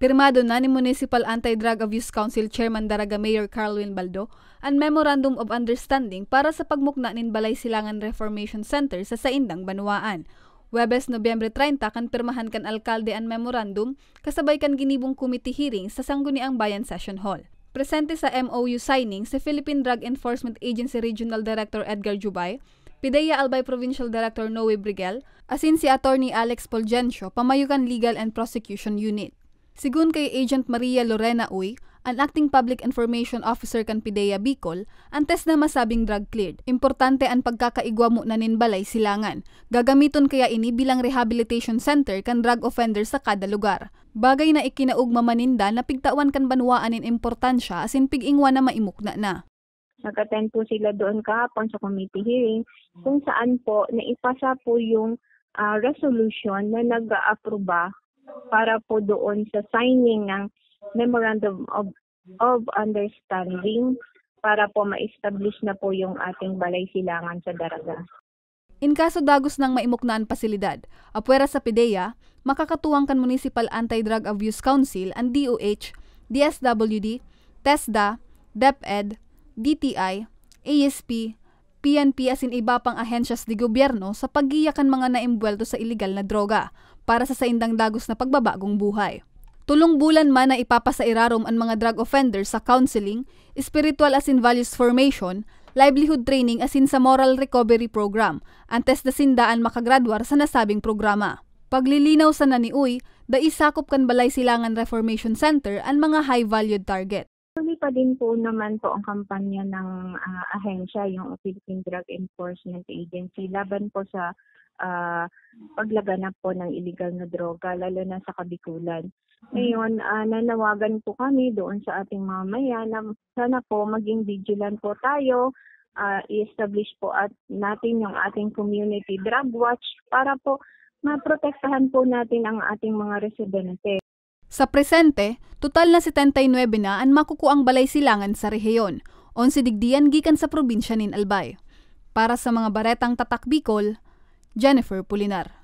Pirmado na ni Municipal Anti-Drug Abuse Council Chairman Daraga Mayor Carlwin Baldo ang Memorandum of Understanding para sa pagmukna nin Balay Silangan Reformation Center sa Saindang, Banwaan. Huwebes, Nobyembre 30 kan pirmahan kan alkalde ang memorandum kasabay kan ginibong committee hearing sa Sangguniang Bayan Session Hall. Presente sa MOU signing si Philippine Drug Enforcement Agency Regional Director Edgar Jubay, PIDEA Albay Provincial Director Noe Brigel, asin si Attorney Alex Polgencio, Pamayukan Legal and Prosecution Unit. Sigun kay Agent Maria Lorena Uy, ang Acting Public Information Officer kan PIDEA Bicol, antes na masabing drug cleared. Importante ang pagkakaigwa mo na nin Balay Silangan. Gagamiton kaya ini bilang rehabilitation center kan drug offenders sa kada lugar. Bagay na ikinaugma maninda na pigtawan kan Banwaan in importansya asin pig-ingwa na maimukna na. Nag-attend po sila doon kahapon sa committee hearing kung saan po naipasa po yung resolution na nag-aaproba para po doon sa signing ng Memorandum of Understanding para po ma-establish na po yung ating Balay Silangan sa Daraga. In kaso dagos ng maimuknaan pasilidad, apwera sa PIDEA, makakatuwang kan Municipal Anti-Drug Abuse Council ang DOH, DSWD, TESDA, DepEd, DTI, ASP, PNP asin iba pang ahensyas di gobyerno sa paggiyakan mga naimbwelto sa iligal na droga para sa saindang dagos na pagbabagong buhay. Tulong bulan man na ipapasairarom ang mga drug offenders sa counseling, spiritual asin values formation, livelihood training asin sa moral recovery program, antes na sindaan makagradwar sa nasabing programa. Paglilinaw sa naniuy, isakop kan Balay Silangan Reformation Center ang mga high-valued target. Tuloy pa din po naman po ang kampanya ng ahensya, yung Philippine Drug Enforcement Agency, laban po sa paglaganap po ng illegal na droga, lalo na sa Kabikulan. Ngayon, nanawagan po kami doon sa ating mamamayan na sana po maging vigilant po tayo, i-establish po natin yung ating community drug watch para po maprotektahan po natin ang ating mga residente. Sa presente, total na 79 na ang makukuang Balay Silangan sa rehiyon, 11 digdian gikan sa probinsya nin Albay. Para sa mga baretang Tatak Bicol, Jennifer Pulinar.